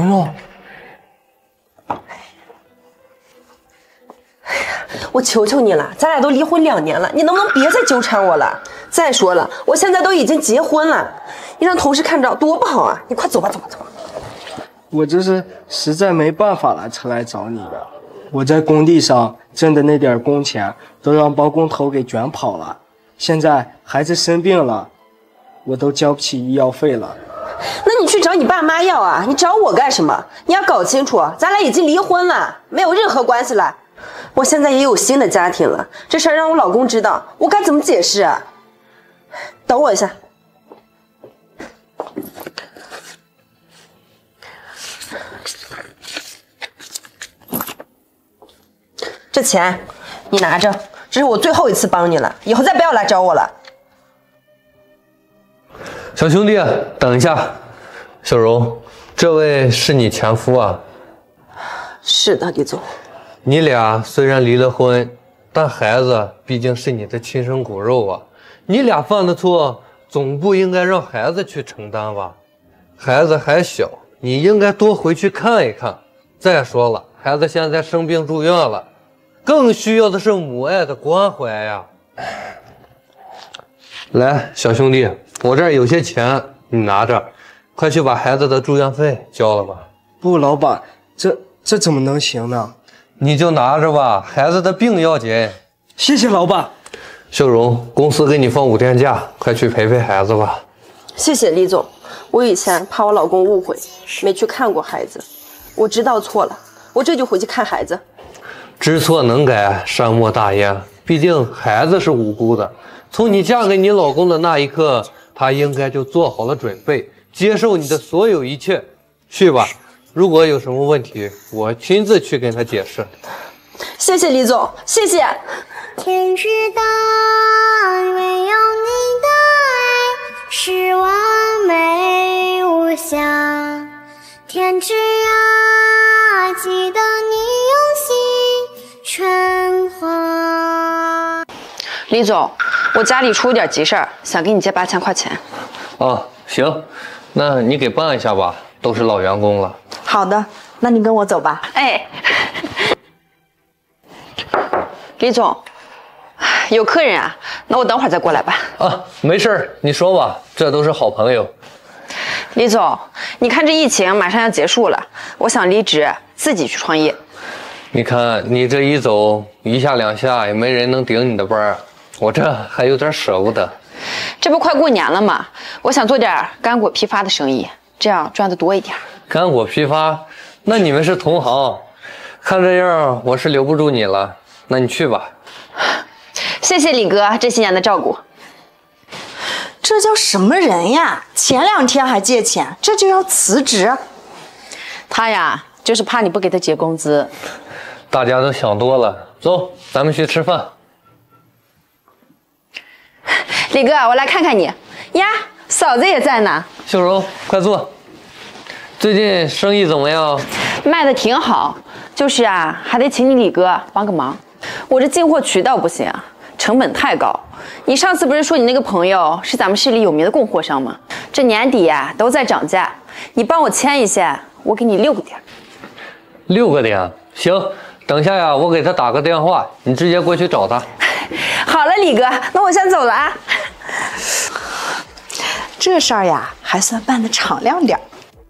荣， 我求求你了，咱俩都离婚2年了，你能不能别再纠缠我了？再说了，我现在都已经结婚了，你让同事看着多不好啊！你快走吧，走吧，走吧。 我这是实在没办法了才来找你的。我在工地上挣的那点工钱都让包工头给卷跑了，现在孩子生病了，我都交不起医药费了。 那你去找你爸妈要啊，你找我干什么？你要搞清楚，咱俩已经离婚了，没有任何关系了。我现在也有新的家庭了，这事儿让我老公知道，我该怎么解释啊？等我一下。这钱你拿着，这是我最后一次帮你了，以后再不要来找我了。 小兄弟，等一下，小荣，这位是你前夫啊？ 是的，李总。 你俩虽然离了婚，但孩子毕竟是你的亲生骨肉啊！你俩犯的错，总不应该让孩子去承担吧？孩子还小，你应该多回去看一看。再说了，孩子现在生病住院了，更需要的是母爱的关怀呀。来，小兄弟，我这儿有些钱，你拿着，快去把孩子的住院费交了吧。 不，老板，这怎么能行呢？ 你就拿着吧，孩子的病要紧。 谢谢老板。 秀荣，公司给你放5天假，快去陪陪孩子吧。 谢谢李总，我以前怕我老公误会，没去看过孩子，我知道错了，我这就回去看孩子。 知错能改，善莫大焉。毕竟孩子是无辜的，从你嫁给你老公的那一刻，他应该就做好了准备，接受你的所有一切。去吧，如果有什么问题，我亲自去跟他解释。 谢谢李总，谢谢。 天知道，唯有你的爱是完美无瑕。天知啊，记得你用心春花。 李总，我家里出了点急事儿，想给你借8000块钱。 啊，行，那你给办一下吧，都是老员工了。 好的，那你跟我走吧。 哎，李总，有客人啊，那我等会儿再过来吧。 啊，没事儿，你说吧，这都是好朋友。 李总，你看这疫情马上要结束了，我想离职，自己去创业。 你看你这一走，一下两下也没人能顶你的班儿，我这还有点舍不得。 这不快过年了吗？我想做点干果批发的生意，这样赚得多一点。 干果批发，那你们是同行，看这样我是留不住你了，那你去吧。 谢谢李哥这些年的照顾。 这叫什么人呀？前2天还借钱，这就要辞职？ 他呀，就是怕你不给他结工资。 大家都想多了，走，咱们去吃饭。 李哥，我来看看你呀，嫂子也在呢。 秀荣，快坐。最近生意怎么样？ 卖的挺好，就是啊，还得请你李哥帮个忙。我这进货渠道不行啊，成本太高。你上次不是说你那个朋友是咱们市里有名的供货商吗？这年底呀都在涨价，你帮我签一下，我给你6个点。 6个点，行。等下呀，我给他打个电话，你直接过去找他。 好了，李哥，那我先走了啊。 这事儿呀，还算办得敞亮点。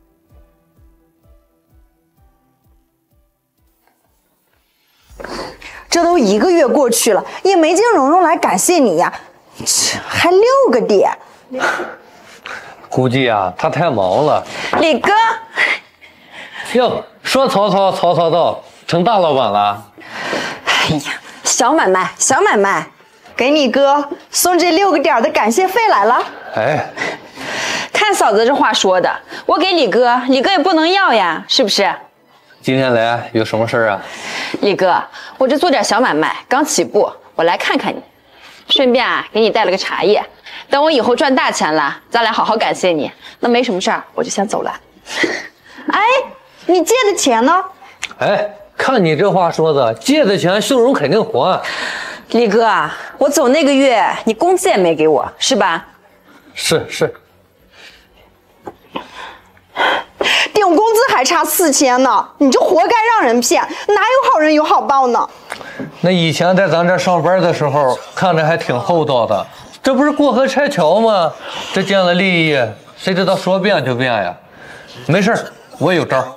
这都1个月过去了，也没见蓉蓉来感谢你呀，还6个点。 估计啊，他太忙了。 李哥， 哟，说曹操，曹操到，成大老板了。 哎呀，小买卖，小买卖， 给你哥送这6个点的感谢费来了。 哎， 看嫂子这话说的，我给李哥，李哥也不能要呀，是不是？ 今天来有什么事儿啊？ 李哥，我这做点小买卖，刚起步，我来看看你，顺便啊给你带了个茶叶。等我以后赚大钱了，咱俩好好感谢你。那没什么事儿，我就先走了。 哎，你借的钱呢？ 哎，看你这话说的，借的钱秀荣肯定还。 李哥啊，我走那个月你工资也没给我，是吧？ 是。 顶工资还还差4000呢，你就活该让人骗，哪有好人有好报呢？ 那以前在咱这上班的时候，看着还挺厚道的，这不是过河拆桥吗？这见了利益，谁知道说变就变呀？没事，我有招。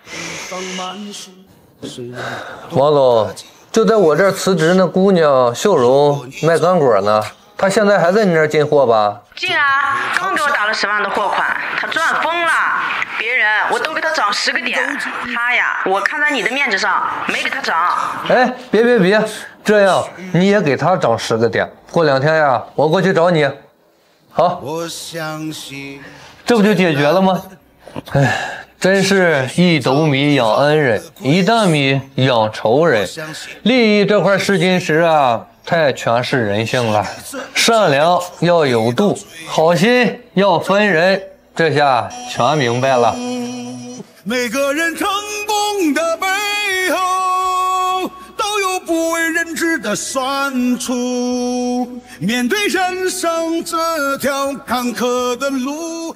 王总，就在我这儿辞职那姑娘秀荣卖干果呢，她现在还在你那儿进货吧？ 进啊，刚给我打了10万的货款，他赚疯了。别人我都给他涨10个点，他呀，我看在你的面子上没给他涨。 哎，别，这样你也给他涨10个点，过2天呀，我过去找你。好，这不就解决了吗？哎，真是一斗米养恩人，一担米养仇人。利益这块试金石啊，太全是人性了。善良要有度，好心要分人，这下全明白了。 每个人成功的背后，都有不为人知的酸楚。面对人生这条坎坷的路。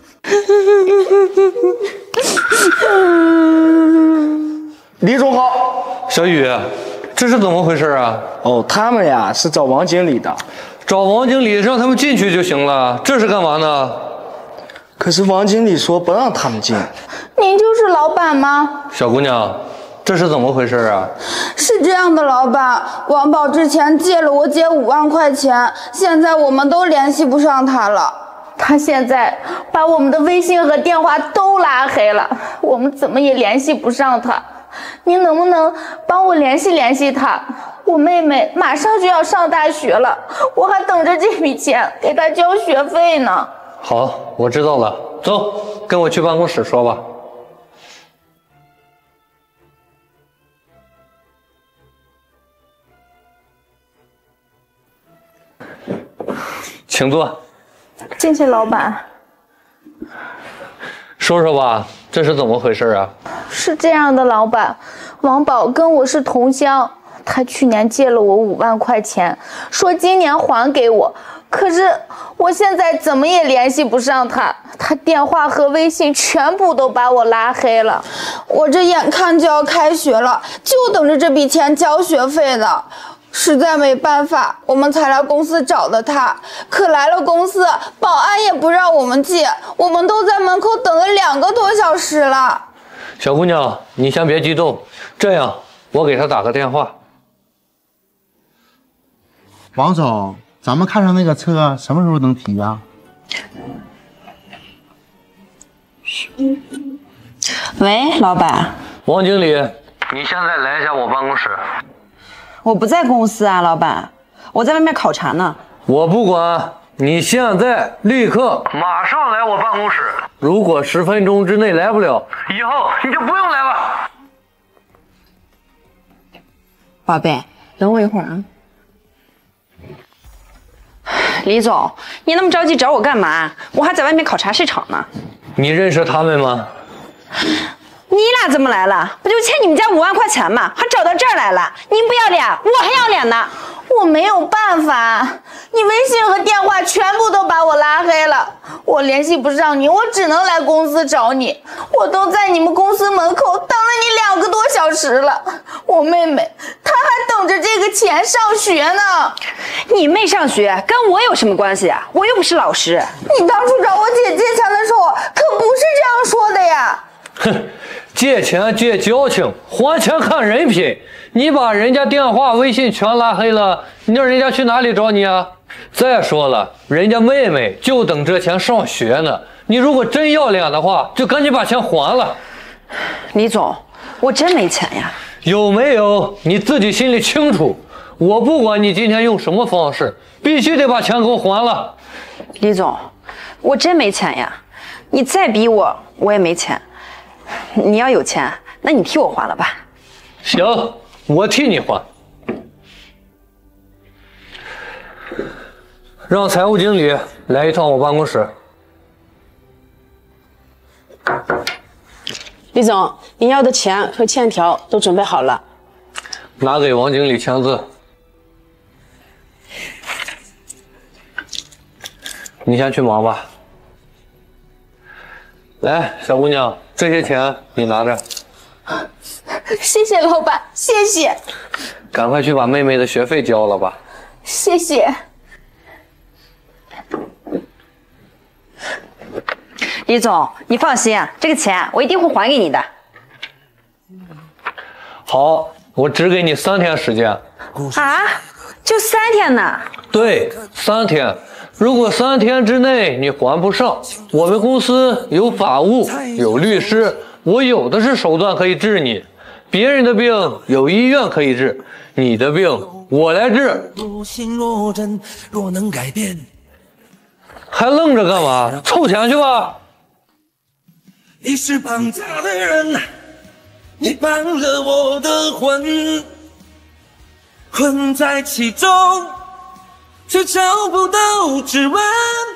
李总好。 小雨，这是怎么回事啊？ 哦，他们呀是找王经理的。 找王经理，让他们进去就行了，这是干嘛呢？ 可是王经理说不让他们进。 您就是老板吗？ 小姑娘，这是怎么回事啊？ 是这样的，老板，王宝之前借了我姐5万块钱，现在我们都联系不上他了。他现在把我们的微信和电话都拉黑了，我们怎么也联系不上他。您能不能帮我联系他？我妹妹马上就要上大学了，我还等着这笔钱给她交学费呢。 好，我知道了，走，跟我去办公室说吧。请坐。 谢谢老板。 说说吧，这是怎么回事啊？ 是这样的，老板，王宝跟我是同乡，他去年借了我5万块钱，说今年还给我，可是我现在怎么也联系不上他，他电话和微信全部都把我拉黑了。我这眼看就要开学了，就等着这笔钱交学费呢。实在没办法，我们才来公司找的他。可来了公司，保安也不让我们进，我们都在门口等了2个多小时了。 小姑娘，你先别激动，这样我给他打个电话。 王总，咱们看上那个车什么时候能提呀？ 喂，老板。 王经理，你现在来一下我办公室。 我不在公司啊，老板，我在外面考察呢。 我不管，你现在立刻马上来我办公室。如果10分钟之内来不了，以后你就不用来了。 宝贝，等我一会儿啊。李总，你那么着急找我干嘛？我还在外面考察市场呢。 你认识他们吗？ 你俩怎么来了？不就欠你们家5万块钱吗？还找到这儿来了？您不要脸，我还要脸呢。 我没有办法，你微信和电话全部都把我拉黑了，我联系不上你，我只能来公司找你。我都在你们公司门口等了你2个多小时了，我妹妹她还等着这个钱上学呢。 你妹上学跟我有什么关系啊？我又不是老师。 你当初找我姐借钱的时候可不是这样说的呀。 哼，借钱借交情，还钱看人品。你把人家电话、微信全拉黑了，你让人家去哪里找你啊？再说了，人家妹妹就等这钱上学呢。你如果真要脸的话，就赶紧把钱还了。 李总，我真没钱呀。 有没有你自己心里清楚。我不管你今天用什么方式，必须得把钱给我还了。 李总，我真没钱呀。你再逼我，我也没钱。你要有钱，那你替我还了吧。 行，我替你还。让财务经理来一趟我办公室。 李总，您要的钱和欠条都准备好了， 拿给王经理签字。你先去忙吧。 来，小姑娘，这些钱你拿着。 谢谢老板，谢谢， 赶快去把妹妹的学费交了吧。 谢谢。 李总，你放心，这个钱我一定会还给你的。 好，我只给你3天时间。 啊？就3天呢？ 对，3天。如果3天之内你还不上，我们公司有法务，有律师，我有的是手段可以治你。别人的病有医院可以治，你的病我来治。若能改变，还愣着干嘛？凑钱去吧。 你是绑架的人，你绑了我的魂，困在其中，却找不到指纹。